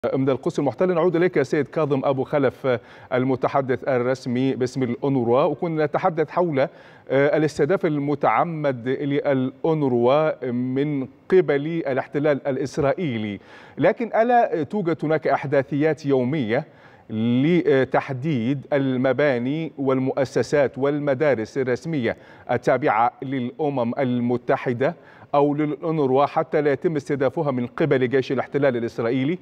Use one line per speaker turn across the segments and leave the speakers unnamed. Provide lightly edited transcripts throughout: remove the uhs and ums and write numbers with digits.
من القدس المحتلة. نعود إليك سيد كاظم أبو خلف المتحدث الرسمي باسم الأونروا، وكنا نتحدث حول الاستهداف المتعمد للأونروا من قبل الاحتلال الإسرائيلي، لكن ألا توجد هناك أحداثيات يومية لتحديد المباني والمؤسسات والمدارس الرسمية التابعة للأمم المتحدة أو للأونروا حتى لا يتم استهدافها من قبل جيش الاحتلال الإسرائيلي؟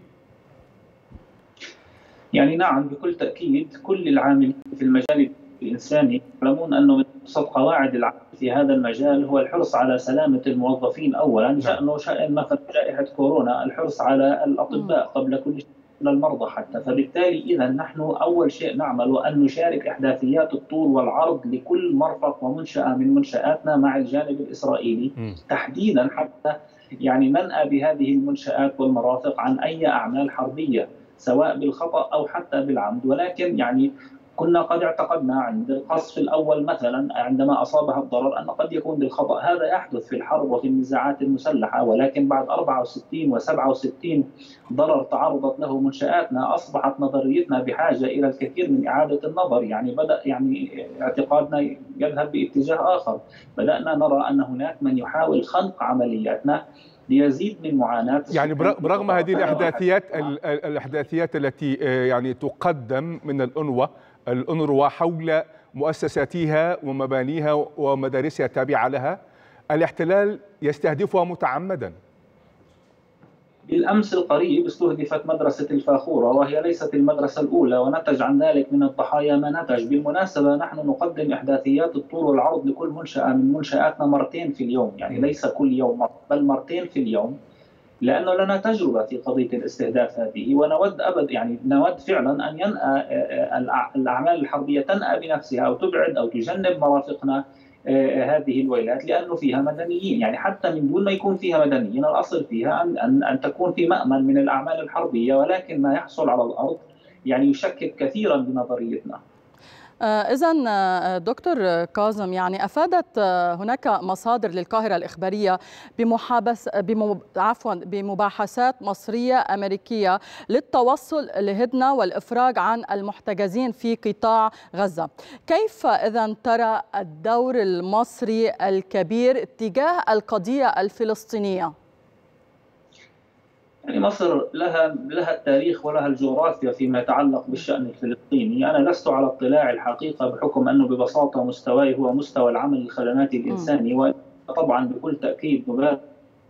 يعني نعم، بكل تأكيد كل العاملين في المجال الإنساني يعلمون أنه من أبسط قواعد العمل في هذا المجال هو الحرص على سلامة الموظفين أولا، شأنه شأن مثلا جائحة كورونا، الحرص على الأطباء قبل كل شيء المرضى حتى. فبالتالي إذا نحن أول شيء نعمل أن نشارك إحداثيات الطول والعرض لكل مرفق ومنشأة من منشآتنا مع الجانب الإسرائيلي تحديدا، حتى يعني ننأى بهذه المنشآت والمرافق عن أي أعمال حربية سواء بالخطأ أو حتى بالعمد. ولكن يعني كنا قد اعتقدنا عند القصف الأول مثلا عندما أصابها الضرر أن قد يكون بالخطأ. هذا يحدث في الحرب وفي النزاعات المسلحة، ولكن بعد 64 و67 ضرر تعرضت له منشآتنا أصبحت نظريتنا بحاجة إلى الكثير من إعادة النظر. يعني بدأ يعني اعتقادنا يذهب باتجاه آخر، بدأنا نرى أن هناك من يحاول خنق عملياتنا ليزيد من معاناة.
يعني برغم هذه الأحداثيات التي يعني تقدم من الأونروا حول مؤسساتها ومبانيها ومدارسها التابعة لها، الاحتلال يستهدفها متعمدا.
بالأمس القريب استهدفت مدرسة الفاخورة، وهي ليست المدرسة الأولى، ونتج عن ذلك من الضحايا ما نتج. بالمناسبة نحن نقدم إحداثيات الطول والعرض لكل منشأة من منشآتنا مرتين في اليوم، يعني ليس كل يوم بل مرتين في اليوم، لأنه لنا تجربة في قضية الاستهداف هذه، ونود نود فعلا أن ينأى الأعمال الحربية تنأى بنفسها أو تبعد أو تجنب مرافقنا هذه الويلات، لأنه فيها مدنيين. يعني حتى من دون ما يكون فيها مدنيين، الأصل فيها أن تكون في مأمن من الأعمال الحربية، ولكن ما يحصل على الأرض يعني يشكك كثيرا بنظريتنا.
إذن دكتور كاظم، يعني أفادت هناك مصادر للقاهرة الإخبارية بمباحثات مصرية أمريكية للتوصل لهدنة والإفراج عن المحتجزين في قطاع غزة. كيف إذن ترى الدور المصري الكبير تجاه القضية الفلسطينية؟
يعني مصر لها التاريخ ولها الجغرافيا فيما يتعلق بالشأن الفلسطيني. أنا لست على اطلاع الحقيقة بحكم أنه ببساطة مستواي هو مستوى العمل الخدماتي الإنساني، وطبعا بكل تأكيد نبذل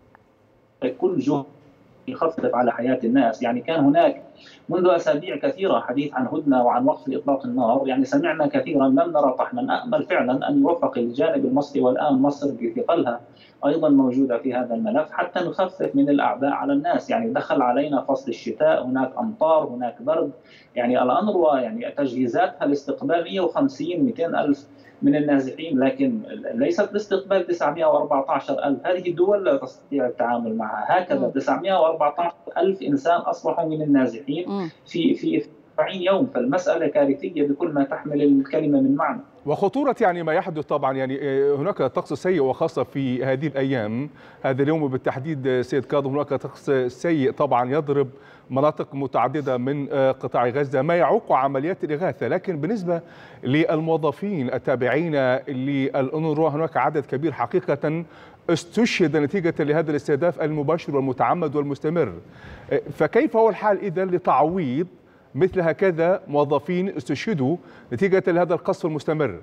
كل جهد يخفف على حياة الناس. يعني كان هناك منذ أسابيع كثيرة حديث عن هدنة وعن وقف إطلاق النار، يعني سمعنا كثيرا لم نرى طحنا. نأمل فعلا أن يوفق الجانب المصري، والآن مصر بثقلها أيضا موجودة في هذا الملف، حتى نخفف من الأعباء على الناس. يعني دخل علينا فصل الشتاء، هناك أمطار، هناك برد. يعني الأونروا يعني تجهيزاتها لاستقبال 150-200 ألف من النازحين، لكن ليست لاستقبال 914 ألف. هذه الدول لا تستطيع التعامل معها هكذا. 914 ألف إنسان أصبحوا من النازحين في 40 يوم، فالمسألة كارثية بكل ما تحمل الكلمة من معنى.
وخطورة يعني ما يحدث طبعا، يعني هناك طقس سيء، وخاصة في هذه الأيام، هذا اليوم بالتحديد سيد كاظم، هناك طقس سيء طبعا يضرب مناطق متعددة من قطاع غزة، ما يعوق عمليات الإغاثة. لكن بالنسبة للموظفين التابعين للأونروا هناك عدد كبير حقيقة استشهد نتيجة لهذا الاستهداف المباشر والمتعمد والمستمر. فكيف هو الحال إذن لتعويض مثل هكذا موظفين استشهدوا نتيجة لهذا القصف المستمر؟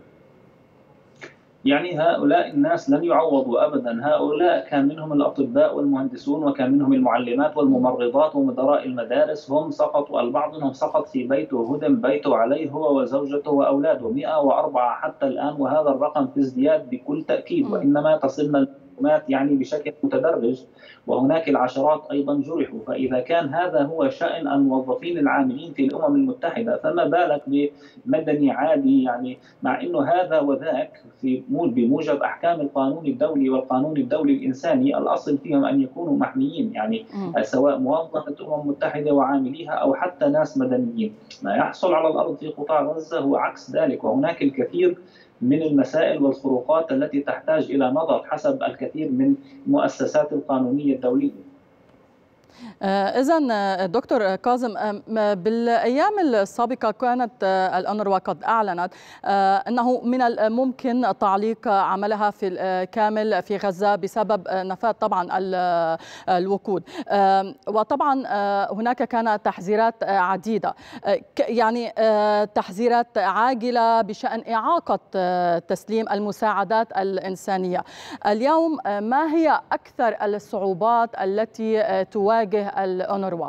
يعني هؤلاء الناس لن يعوضوا أبدا. هؤلاء كان منهم الأطباء والمهندسون، وكان منهم المعلمات والممرضات ومدراء المدارس. هم سقطوا، البعض منهم سقط في بيته، هدم بيته عليه هو وزوجته وأولاده. 104 حتى الآن، وهذا الرقم في ازدياد بكل تأكيد، وإنما تصلنا يعني بشكل متدرج، وهناك العشرات أيضا جرحوا. فإذا كان هذا هو شأن الموظفين العاملين في الأمم المتحدة، فما بالك بمدني عادي؟ يعني مع أنه هذا وذاك بموجب أحكام القانون الدولي والقانون الدولي الإنساني الأصل فيهم أن يكونوا محميين، يعني سواء موظفة الأمم المتحدة وعامليها أو حتى ناس مدنيين. ما يحصل على الأرض في قطاع غزة هو عكس ذلك، وهناك الكثير من المسائل والخروقات التي تحتاج إلى نظر حسب الكثير من المؤسسات القانونية الدولية.
إذن دكتور كاظم، بالأيام السابقة كانت الأونروا قد أعلنت أنه من الممكن تعليق عملها في الكامل في غزة بسبب نفاذ طبعا الوقود، وطبعا هناك كانت تحذيرات عديدة، يعني تحذيرات عاجلة بشأن إعاقة تسليم المساعدات الإنسانية. اليوم ما هي أكثر الصعوبات التي تواجه الأونروا؟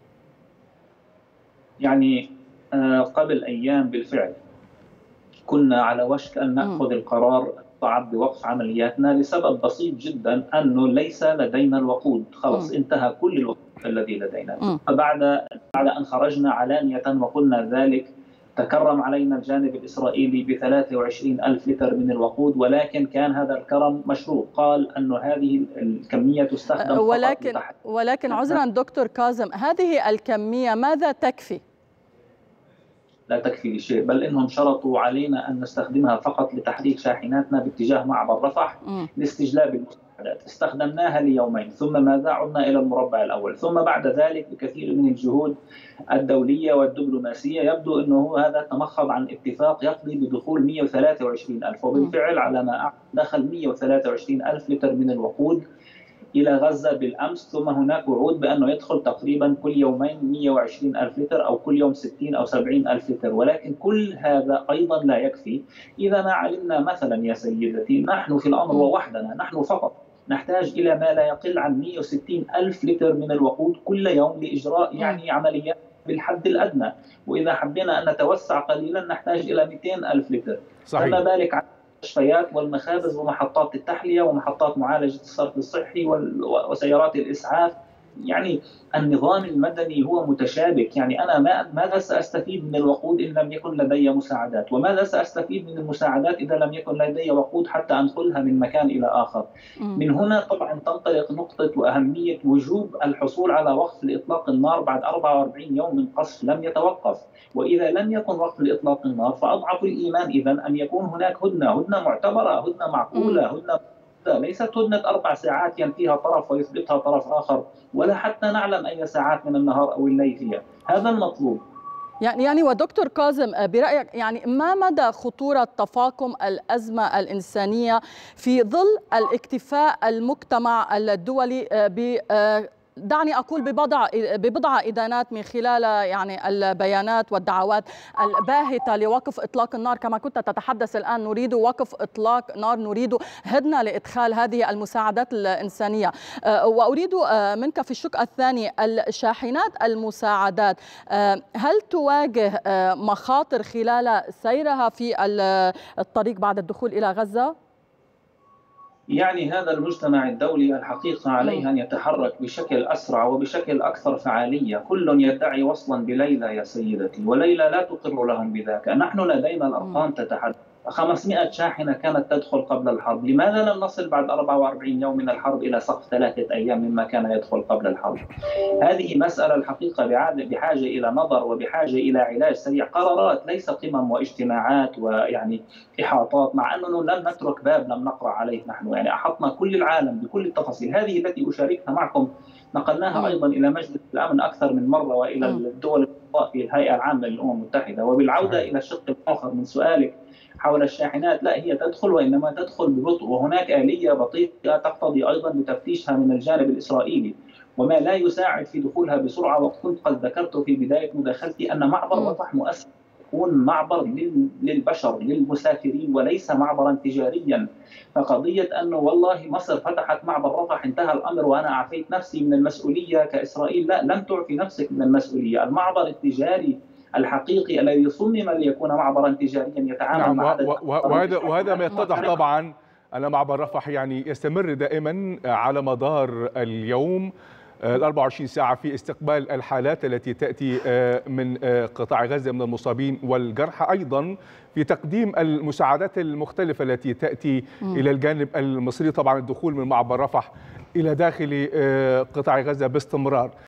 يعني قبل أيام بالفعل كنا على وشك أن نأخذ القرار الصعب بوقف عملياتنا لسبب بسيط جدا، أنه ليس لدينا الوقود، خلص انتهى كل الوقود الذي لدينا. بعد أن خرجنا علانية وقلنا ذلك، تكرم علينا الجانب الإسرائيلي ب 23,000 لتر من الوقود، ولكن كان هذا الكرم مشروط، قال أن هذه الكمية تستخدم
ولكن عذرا دكتور كاظم، هذه الكمية ماذا تكفي؟
لا تكفي لشيء، بل إنهم شرطوا علينا أن نستخدمها فقط لتحريك شاحناتنا باتجاه معبر رفح لاستجلاب المساعدات. استخدمناها ليومين، ثم ماذا؟ عدنا إلى المربع الأول، ثم بعد ذلك بكثير من الجهود الدولية والدبلوماسية يبدو أنه هذا تمخض عن اتفاق يقضي بدخول 123,000، وبالفعل على ما دخل 123,000 لتر من الوقود إلى غزة بالأمس، ثم هناك وعود بأنه يدخل تقريبا كل يومين 120,000 لتر أو كل يوم 60 أو 70,000 لتر، ولكن كل هذا أيضا لا يكفي. إذا ما علمنا مثلا يا سيدتي، نحن في الأمر ووحدنا، نحن فقط نحتاج إلى ما لا يقل عن 160,000 لتر من الوقود كل يوم لإجراء يعني عمليات بالحد الأدنى، وإذا حبينا أن نتوسع قليلا نحتاج إلى 200,000 لتر.
صحيح.
فما بالك عن المستشفيات والمخابز ومحطات التحلية ومحطات معالجة الصرف الصحي وسيارات الإسعاف. يعني النظام المدني هو متشابك، يعني أنا ماذا سأستفيد من الوقود إن لم يكن لدي مساعدات، وماذا سأستفيد من المساعدات إذا لم يكن لدي وقود حتى أنقلها من مكان إلى آخر. من هنا طبعا تنطلق نقطة وأهمية وجوب الحصول على وقف لإطلاق النار بعد 44 يوم من قصف لم يتوقف، وإذا لم يكن وقف لإطلاق النار فأضعف الإيمان إذن أن يكون هناك هدنة معتبرة، هدنة معقولة، هدنة ليست هدنة 4 ساعات ينفيها طرف ويثبتها طرف آخر، ولا حتى نعلم أي ساعات من النهار أو الليل هي. هذا المطلوب.
يعني ودكتور كاظم، برأيك يعني ما مدى خطورة تفاقم الأزمة الإنسانية في ظل الاكتفاء المجتمع الدولي دعني أقول ببضع إدانات من خلال يعني البيانات والدعوات الباهتة لوقف إطلاق النار، كما كنت تتحدث الآن نريد وقف إطلاق نار، نريد هدنة لإدخال هذه المساعدات الإنسانية. وأريد منك في الشق الثاني، الشاحنات المساعدات هل تواجه مخاطر خلال سيرها في الطريق بعد الدخول إلى غزة؟
يعني هذا المجتمع الدولي الحقيقة عليه أن يتحرك بشكل أسرع وبشكل أكثر فعالية. كل يدعي وصلا بليلى يا سيدتي، وليلى لا تقر لهم بذاك. نحن لدينا الأرقام تتحدث، 500 شاحنة كانت تدخل قبل الحرب. لماذا لم نصل بعد 44 يوم من الحرب إلى سقف 3 أيام مما كان يدخل قبل الحرب؟ هذه مسألة الحقيقة بحاجة إلى نظر وبحاجة إلى علاج سريع، قرارات ليس قمم واجتماعات ويعني إحاطات، مع أنه لم نترك باب لم نقرأ عليه. نحن يعني أحطنا كل العالم بكل التفاصيل، هذه التي أشاركها معكم نقلناها أيضا إلى مجلس الأمن أكثر من مرة وإلى الدول في الهيئة العامة للأمم المتحدة. وبالعودة إلى الشق الآخر من سؤالك حول الشاحنات، لا هي تدخل وإنما تدخل ببطء، وهناك آلية بطيئة تقتضي أيضا بتفتيشها من الجانب الإسرائيلي، وما لا يساعد في دخولها بسرعة. وكنت قد ذكرت في بداية مداخلتي أن معبر رفح مؤسس يكون معبر للبشر للمسافرين وليس معبرا تجاريا. فقضية أنه والله مصر فتحت معبر رفح انتهى الأمر وأنا أعفيت نفسي من المسؤولية كإسرائيل، لا، لم تعفي نفسك من المسؤولية. المعبر التجاري الحقيقي الذي صمم ليكون معبرا تجاريا يتعامل مع
وهذا ما يتضح طبعا أن معبر رفح يعني يستمر دائما على مدار اليوم 24 ساعة في استقبال الحالات التي تأتي من قطاع غزة من المصابين والجرحى، أيضا في تقديم المساعدات المختلفة التي تأتي إلى الجانب المصري. طبعا الدخول من معبر رفح إلى داخل قطاع غزة باستمرار.